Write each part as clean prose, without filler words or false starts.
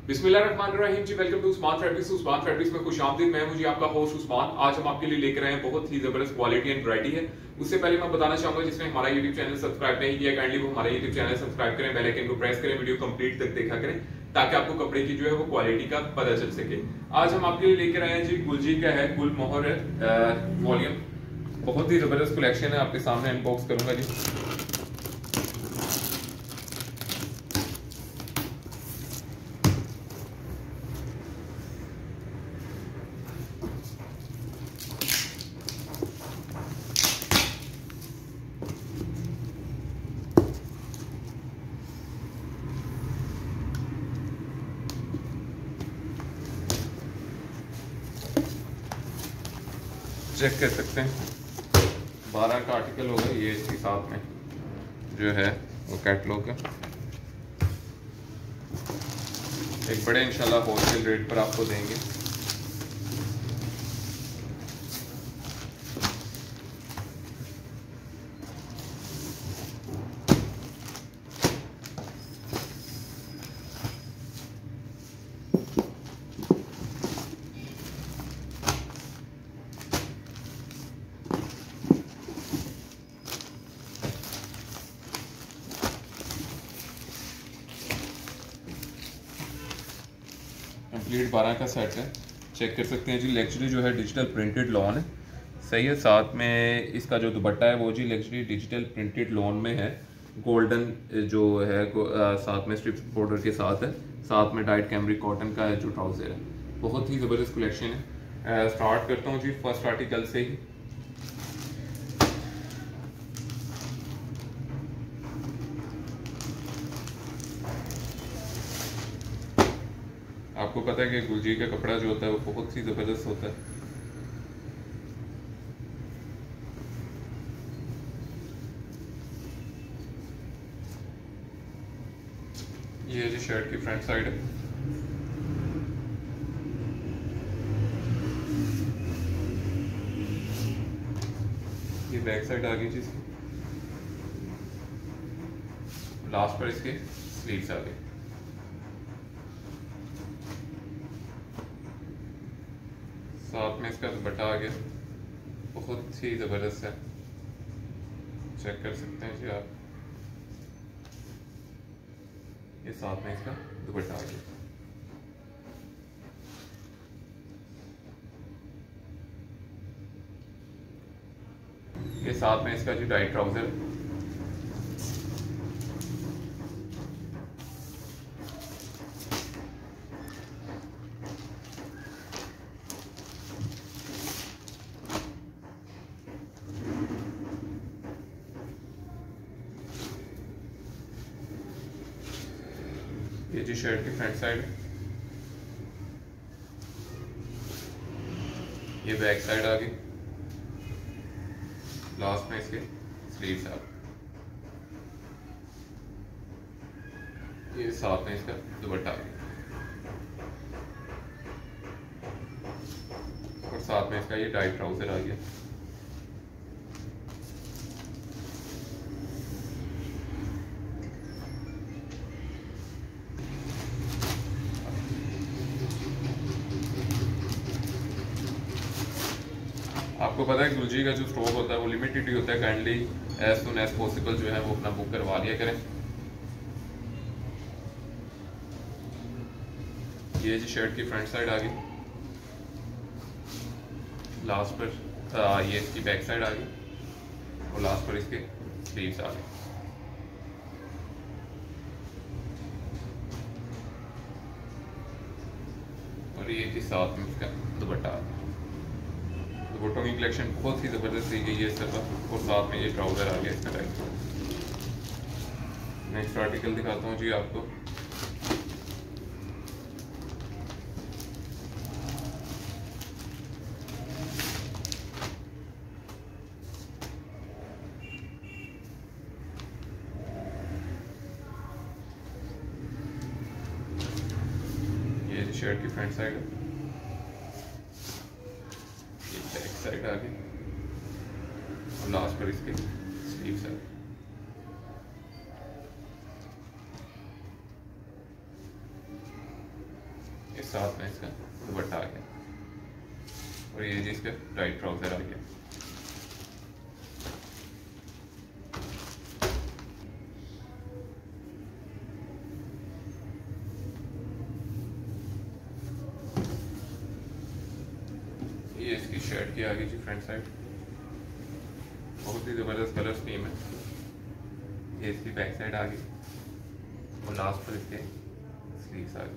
बिस्मिल्लाहिर्रहमानिर्रहीम जी, welcome to Usman fabrics. Usman fabrics में खुशामदीद। मैं हूं जी आपका होस्ट उस्मान। आज हम आपके लिए लेकर आए हैं बहुत ही जबरदस्त क्वालिटी एंड वैरायटी है। उससे पहले मैं बताना चाहूंगा जिसने हमारा यूट्यूब चैनल सब्सक्राइब नहीं किया, काइंडली वो हमारा यूट्यूब चैनल सब्सक्राइब करें, बेल आइकन को प्रेस करें, वीडियो कंप्लीट तक देखा करें ताकि आपको कपड़े की जो है वो क्वालिटी का पता चल सके। आज हम आपके लिए लेकर आए हैं जी गुलजी का है गुल मोहर वॉल्यूम। बहुत ही जबरदस्त कलेक्शन है, आपके सामने अनबॉक्स करूंगा जी। चेक कर सकते हैं 12 का आर्टिकल होगा ये, इसके साथ में जो है वो कैटलॉग है। एक बड़े इंशाल्लाह होलसेल रेट पर आपको देंगे। कंप्लीट 12 का सेट है, चेक कर सकते हैं जी। लग्जरी जो है डिजिटल प्रिंटेड लॉन है, सही है। साथ में इसका जो दुपट्टा है वो जी लग्जरी डिजिटल प्रिंटेड लॉन में है। गोल्डन जो है साथ में स्ट्रिप्स बॉर्डर के साथ है। साथ में डाइट कैमरिक कॉटन का है जो ट्राउज़र है। बहुत ही ज़बरदस्त कलेक्शन है। स्टार्ट करता हूँ जी फर्स्ट आर्टिकल से ही। आपको पता है कि गुलजी का कपड़ा जो होता है वो बहुत ही ज़बरदस्त होता है। ये जी शर्ट की फ्रंट साइड है। ये बैक साइड आ गई जी इसकी। लास्ट पर इसके स्लीव्स आ गए। साथ में इसका दुपट्टा आ गया, बहुत ही ज़बरदस्त है। चेक कर सकते हैं जी आप। ये साथ में इसका दुपट्टा आ गया। ये साथ में इसका जी डाइट ट्राउजर। ये जी शर्ट की फ्रंट साइड, ये बैक साइड आ गई। लास्ट में इसके स्लीव्स आ गए। ये साथ में इसका दुपट्टा आ गया और साथ में इसका ये टाइट ट्राउजर आ गया। आपको पता है गुलजी का जो स्टॉक होता है वो लिमिटेड ही होता है। Kindly as soon as possible जो है वो अपना बुक करवा लिया करें। ये जी शर्ट की फ्रंट साइड आ गई। लास्ट पर ये इसकी बैक साइड आ गई और लास्ट पर इसके स्लीव्स आ गए। और ये जी साथ में इसका दुपट्टा आ गया। दुपट्टों की कलेक्शन बहुत ही ज़बरदस्त दी गई है इस तरफ और साथ में ये ट्राउज़र आ गया इसका टाइप। नेक्स्ट आर्टिकल दिखाता हूँ जी आपको। ये शर्ट की फ्रंट साइड है, बैक साइड आ गई और लास्ट पर इसके स्लीव्स आ गई। इस साथ में इसका दुपट्टा आ गया और ये जी इसका टाइट ट्राउजर आ गया। ये इसकी शर्ट की आ गई जी फ्रंट साइड, बहुत ही जबरदस्त कलर स्कीम है। ये इसकी बैक साइड आ गई और लास्ट पर इसके स्लीव्स आ गई।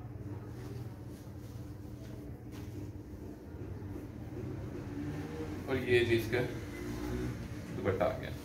और ये जी इसका दुपट्टा आ गया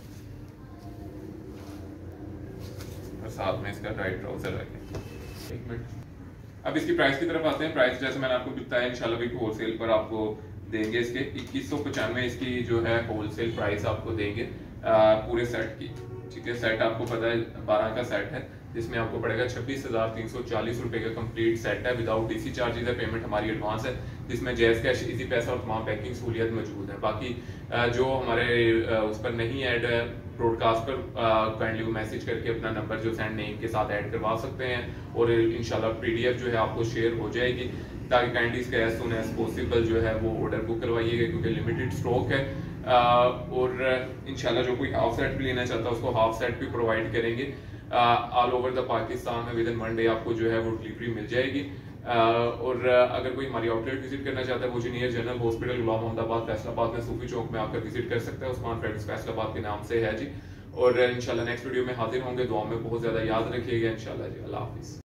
और साथ में इसका टाइट ट्राउजर आ गया। एक मिनट, अब इसकी प्राइस की तरफ आते हैं। प्राइस जैसे मैंने आपको बताया इंशाल्लाह भी होलसेल पर आपको देंगे इसके 2195 इसकी जो है होलसेल प्राइस आपको देंगे पूरे सेट की। ठीक है, सेट आपको पता है 12 का सेट है जिसमें आपको पड़ेगा 26,340 रुपए का कंप्लीट सेट है। विदाउट डीसी चार्जेस है, पेमेंट हमारी एडवांस है जिसमें जैज कैश, इजी पैसा और तमाम बैंकिंग सहूलियत मौजूद है। बाकी जो हमारे उस पर नहीं ऐड है ब्रॉडकास्ट पर, काइंडली वो मैसेज करके अपना नंबर जो सेंड नेम के साथ ऐड करवा सकते हैं और इंशाल्लाह पीडीएफ जो है आपको शेयर हो जाएगी ताकि काइंडली इसका एज सून एज पॉसिबल जो है वो ऑर्डर बुक करवाइएगा क्योंकि लिमिटेड स्टॉक है। और इंशाल्लाह जो कोई हाफ सेट भी लेना चाहता है उसको हाफ सेट भी प्रोवाइड करेंगे ऑल ओवर द पाकिस्तान में। विद इन 1 डे आपको जो है वो डिलीवरी मिल जाएगी। और अगर कोई हमारी आउटलेट विजिट करना चाहता है वो जी near general hospital Ghulam Mohammadabad Faisalabad में सूफी चौक में आकर विजिट कर सकता है। उस्मान फ्रेंड्स फैसलाबाद के नाम से है जी। और इंशाल्लाह नेक्स्ट वीडियो में हाजिर होंगे। दुआ में बहुत ज्यादा याद रखिएगा इंशाल्लाह जी। अल्लाह हाफिज।